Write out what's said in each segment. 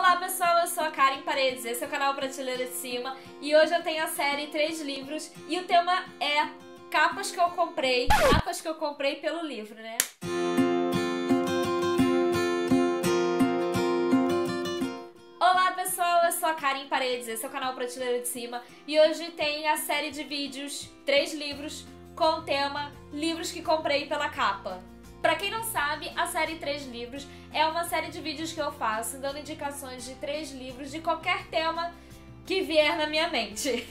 Olá pessoal, eu sou a Karen Paredes, esse é o canal Prateleira de Cima e hoje eu tenho a série 3 livros e o tema é capas que eu comprei pelo livro, né? Olá pessoal, eu sou a Karen Paredes, esse é o canal Prateleira de Cima e hoje tem a série de vídeos 3 livros com o tema livros que comprei pela capa. Pra quem não sabe, a série 3 livros é uma série de vídeos que eu faço dando indicações de 3 livros de qualquer tema que vier na minha mente.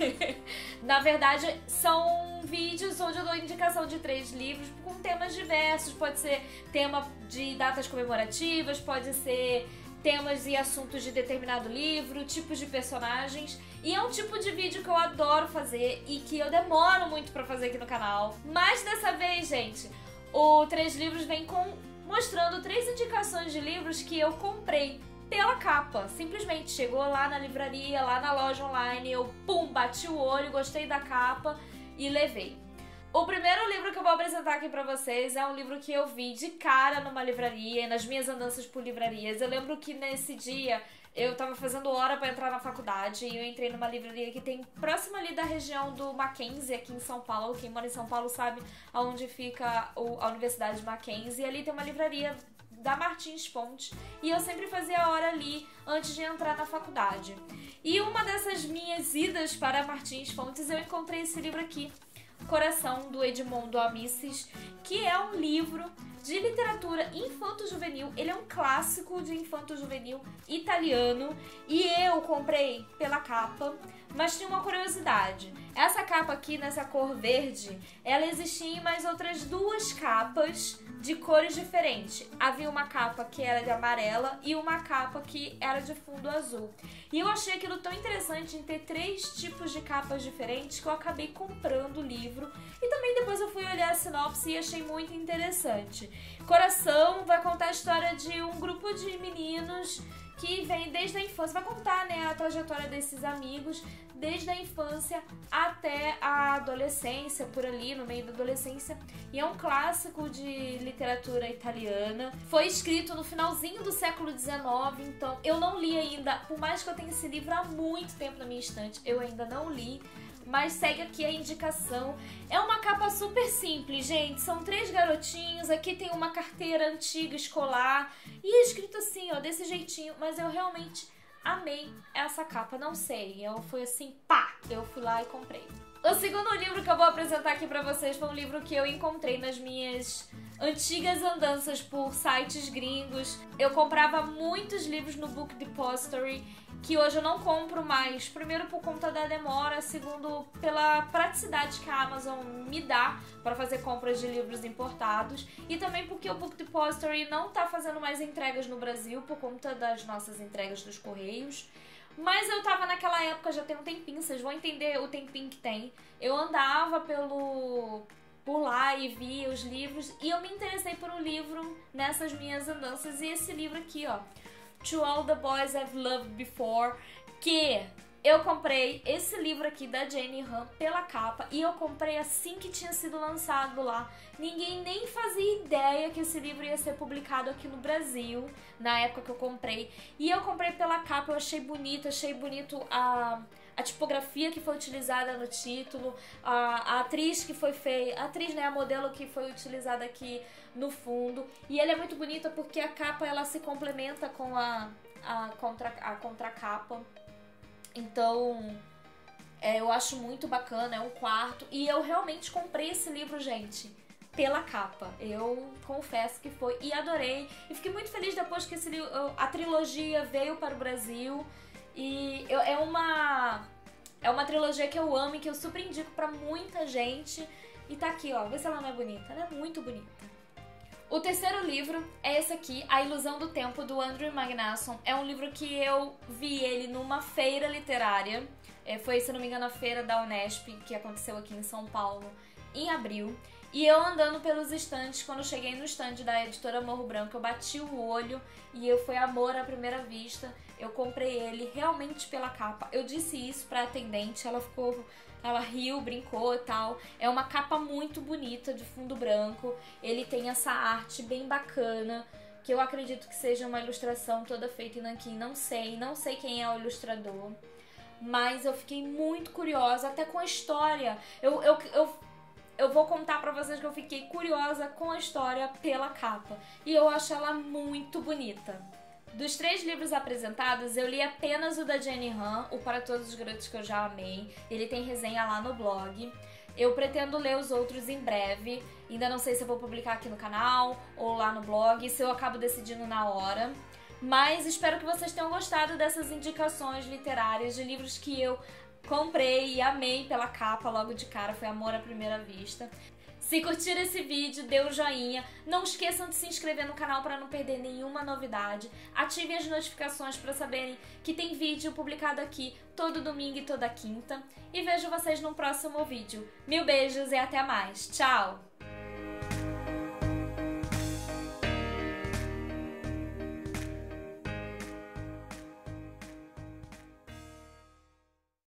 Na verdade, são vídeos onde eu dou indicação de 3 livros com temas diversos. Pode ser tema de datas comemorativas, pode ser temas e assuntos de determinado livro, tipos de personagens. E é um tipo de vídeo que eu adoro fazer e que eu demoro muito pra fazer aqui no canal. Mas dessa vez, gente, o 3 livros vem mostrando 3 indicações de livros que eu comprei pela capa. Simplesmente chegou lá na livraria, lá na loja online, eu bati o olho, gostei da capa e levei. O primeiro livro que eu vou apresentar aqui pra vocês é um livro que eu vi de cara numa livraria, nas minhas andanças por livrarias. Eu lembro que nesse dia eu tava fazendo hora pra entrar na faculdade e eu entrei numa livraria que tem próximo ali da região do Mackenzie, aqui em São Paulo. Quem mora em São Paulo sabe aonde fica a Universidade de Mackenzie. E ali tem uma livraria da Martins Fontes e eu sempre fazia hora ali antes de entrar na faculdade. E uma dessas minhas idas para Martins Fontes eu encontrei esse livro aqui, Coração, do Edmondo Amicis, que é um livro de literatura infanto-juvenil. Ele é um clássico de infanto-juvenil italiano e eu comprei pela capa, mas tinha uma curiosidade. Essa capa aqui, nessa cor verde, ela existia em mais outras 2 capas de cores diferentes. Havia uma capa que era de amarela e uma capa que era de fundo azul. E eu achei aquilo tão interessante em ter 3 tipos de capas diferentes que eu acabei comprando o livro. E também depois eu fui olhar a sinopse e achei muito interessante. Coração vai contar a história de um grupo de meninos que vem desde a infância, vai contar, né, a trajetória desses amigos desde a infância até a adolescência, por ali, no meio da adolescência. E é um clássico de literatura italiana. Foi escrito no finalzinho do século XIX, então eu não li ainda, por mais que eu tenha esse livro há muito tempo na minha estante, eu ainda não li. Mas segue aqui a indicação. É uma capa super simples, gente. São 3 garotinhos. Aqui tem uma carteira antiga escolar. E é escrito assim, ó, desse jeitinho. Mas eu realmente amei essa capa. Não sei, eu fui assim, pá! Eu fui lá e comprei. O segundo livro que eu vou apresentar aqui pra vocês foi um livro que eu encontrei nas minhas antigas andanças por sites gringos. Eu comprava muitos livros no Book Depository, que hoje eu não compro mais. Primeiro por conta da demora, segundo pela praticidade que a Amazon me dá para fazer compras de livros importados. E também porque o Book Depository não tá fazendo mais entregas no Brasil por conta das nossas entregas dos Correios. Mas eu tava naquela época, já tem um tempinho, vocês vão entender o tempinho que tem. Eu andava por lá e via os livros e eu me interessei por um livro nessas minhas andanças. E esse livro aqui, ó, To All the Boys I've Loved Before, que eu comprei esse livro aqui da Jane Han pela capa e eu comprei assim que tinha sido lançado lá. Ninguém nem fazia ideia que esse livro ia ser publicado aqui no Brasil na época que eu comprei. E eu comprei pela capa, eu achei bonito a tipografia que foi utilizada no título, a atriz que foi feita, a atriz, né, a modelo que foi utilizada aqui no fundo. E ela é muito bonita porque a capa ela se complementa com a contracapa. Então, eu acho muito bacana, é um quarto. E eu realmente comprei esse livro, gente, pela capa. Eu confesso que foi e adorei. E fiquei muito feliz depois que a trilogia veio para o Brasil. E é uma trilogia que eu amo e que eu super indico pra muita gente. E tá aqui, ó, vê se ela não é bonita. Ela é muito bonita. O terceiro livro é esse aqui, A Ilusão do Tempo, do Andrew Magnusson. É um livro que eu vi ele numa feira literária. Foi, se não me engano, a feira da Unesp, que aconteceu aqui em São Paulo, em abril. E eu andando pelos estandes, quando eu cheguei no estande da editora Morro Branco, eu bati o olho e foi amor à primeira vista. Eu comprei ele realmente pela capa. Eu disse isso pra atendente, ela riu, brincou e tal. É uma capa muito bonita, de fundo branco. Ele tem essa arte bem bacana, que eu acredito que seja uma ilustração toda feita em nanquim. Não sei quem é o ilustrador, mas eu fiquei muito curiosa, até com a história. Eu vou contar pra vocês que eu fiquei curiosa com a história pela capa. E eu acho ela muito bonita. Dos 3 livros apresentados, eu li apenas o da Jenny Han, o Para Todos os Garotos que eu já amei. Ele tem resenha lá no blog. Eu pretendo ler os outros em breve. Ainda não sei se eu vou publicar aqui no canal ou lá no blog, se eu acabo decidindo na hora. Mas espero que vocês tenham gostado dessas indicações literárias de livros que eu comprei e amei pela capa logo de cara. Foi amor à primeira vista. Se curtiram esse vídeo, dê um joinha. Não esqueçam de se inscrever no canal para não perder nenhuma novidade. Ativem as notificações para saberem que tem vídeo publicado aqui todo domingo e toda quinta. E vejo vocês no próximo vídeo. Mil beijos e até mais. Tchau!